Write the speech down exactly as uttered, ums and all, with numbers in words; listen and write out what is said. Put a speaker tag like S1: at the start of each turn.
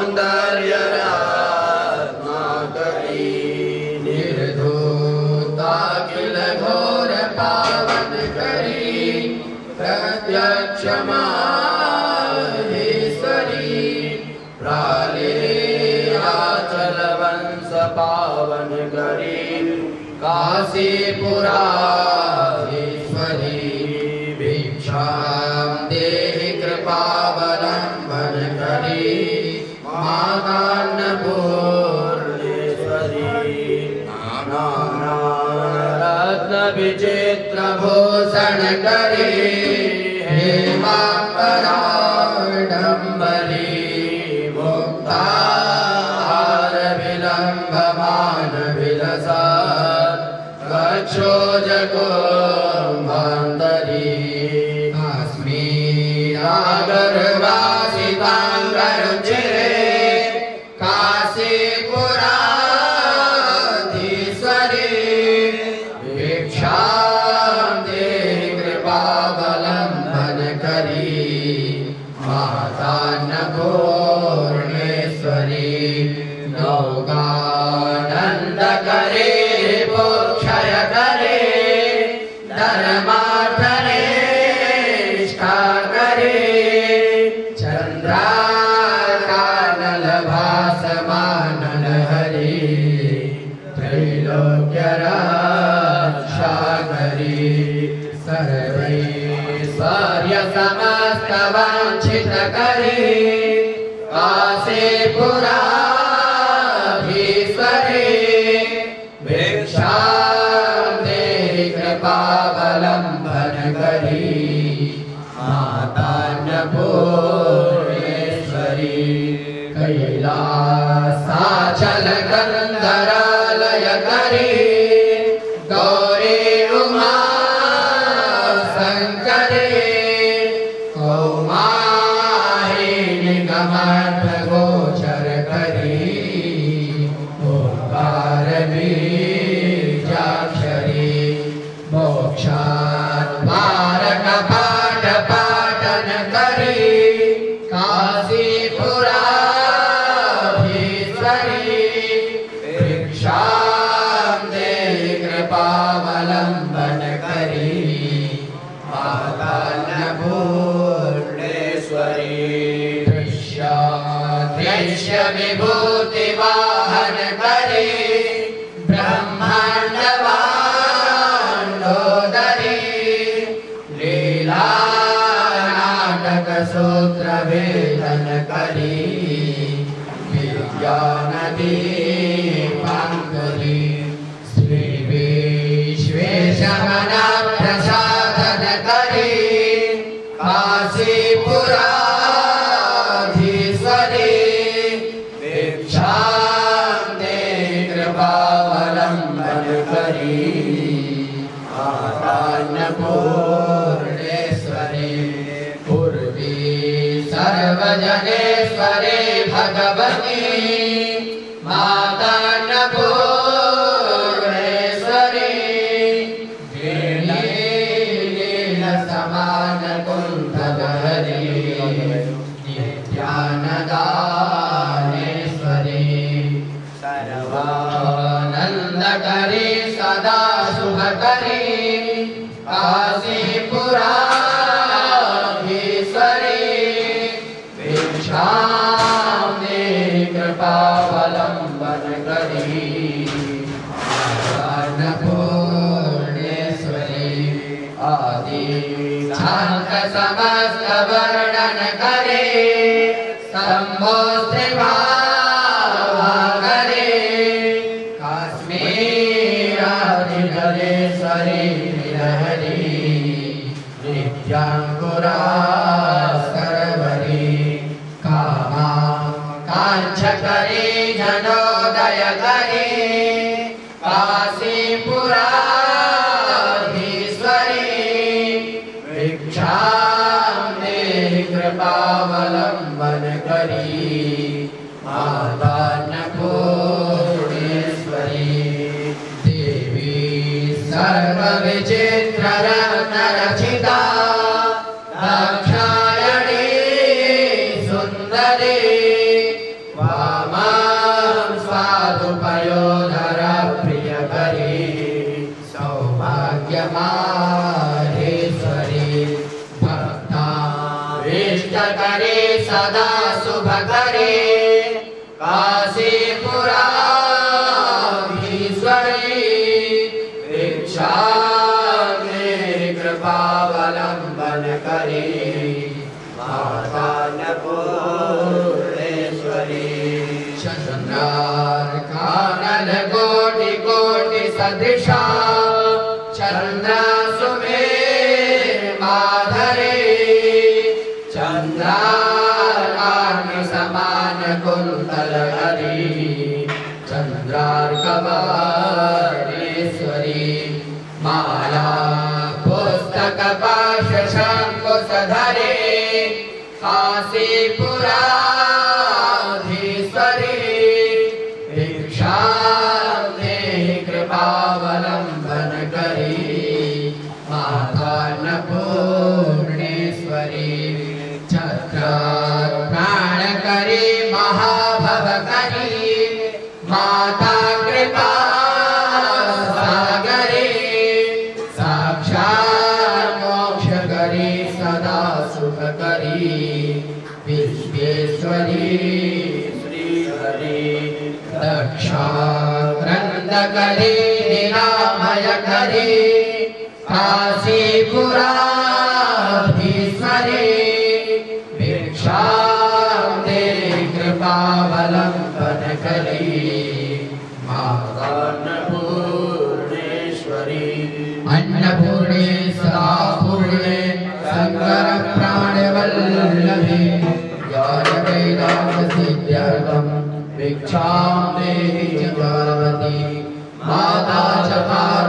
S1: सौंदर्य रत्नाकरी निर्धूता किल घोर पावन करी प्रत्यक्ष माहेश्वरी प्राले आचल वंश पावन करी काशीपुराधीश्वरी भिक्षां देहि कृपावलम्बन करी मातान्नपूर्णेश्वरी नाना रत्न विचित्र भूषण करी हेमाम्बराडम्बरी मुक्ताहार विलम्बमान विलसा कक्षोजकुम्भान्तरी काश्मीरागर्वासिताङ्गरुचिरे काशीपुराधीश्वरी भिक्षां देहि कृपावलम्बन करी मातान्नपूर्णेश्वरी नौकानन्दकरी क्षय करे धर्मार्थने निष्ठा करे चंद्राकानल भासमान हरि त्रैलोक्य रक्षा करी सर्वैश्वर्य समस्त वांछित करी काशीपुराधीश्वरी भिक्षां देहि कृपावलम्बन करी मातान्नपूर्णेश्वरी कैलासाचल कंदरालय करी गौरी उमा शंकरी कौमारिणी गमर्थ गोचर करी ओंकार बीजाक्षरी मोक्षाद्वारक पाठ पाटन करी काशीपुराधीश्वरी भिक्षां देहि कृपावलम्बन करी मातान्नपूर्णेश्वरी दृश्य विभूति वाहन करी ब्रह्मांड लीला नाटक सूत्र वेदन करी विज्ञान दीपांकुरी श्री विश्वेशमन प्रसादन करी काशीपुराधीश्वरी भिक्षां देहि कृपावलम्बन करी मातान्नपूर्णेश्वरी पूर्वी सर्वजनेश्वरी भगवती मातान्नपूर्णेश्वरी लील समान कुंभलहरी नित्यानदानेश्वरी सर्वानंदकरी सदा शुभकरी काशीपुराधीश्वरी भिक्षां देहि कृपावलम्बन करी अन्नपूर्णेश्वरी आदि शांत समस्त वर्णन करे शंभो श्रीभावा करे काश्मीराधिधरेश्वरी हरि नित्यांकुरा सरवरी कामा कांचकरी जनोदय करी काशीपुराधीश्वरी भिक्षां देहि कृपावलम्बन करी मातान्नपूर्णेश्वरी देवी सर्वविचित्र रत्न रचिता दाक्षायणी सुंदरी त्वामहं स्वादुपयोधर प्रियकरी सौभाग्यमाहेश्वरी भक्ताभीष्टकरी सदा शुभकरी काशीपुराधीश्वरी भिक्षामे कृपावलम्बन करी माता अन्नपूर्णेश्वरी चन्द्रार्कानल कोटि कोटि सदृशा चन्द्रासुमे माधरे चन्द्रार्काग्नि समान कुन्तलहरी चन्द्रार्कवर्णेश्वरी माला पुस्तक पाश शङ्कुशधरे काशीपुराधीश्वरी भिक्षां देहि कृपावलम्बन करी माता अन्नपूर्णेश्वरी चक्रार्पणकरी महाभवकरी माता कृपा सागरी साक्षात् मोक्षकरी सदा सुखकरी विश्वेश्वरी श्रीहरि दक्षाक्रन्दकरी निरामयकरी काशीपुराधीश्वरी भिक्षां देहि कृपावलम्बन करी माता अन्नपूर्णेश्वरी अन्नपूर्णे सदा पूर्णे शंकर प्राणवल्लभे ज्ञानवेदान्तसिद्ध्यर्थं भिक्षां देहि च पार्वती माता च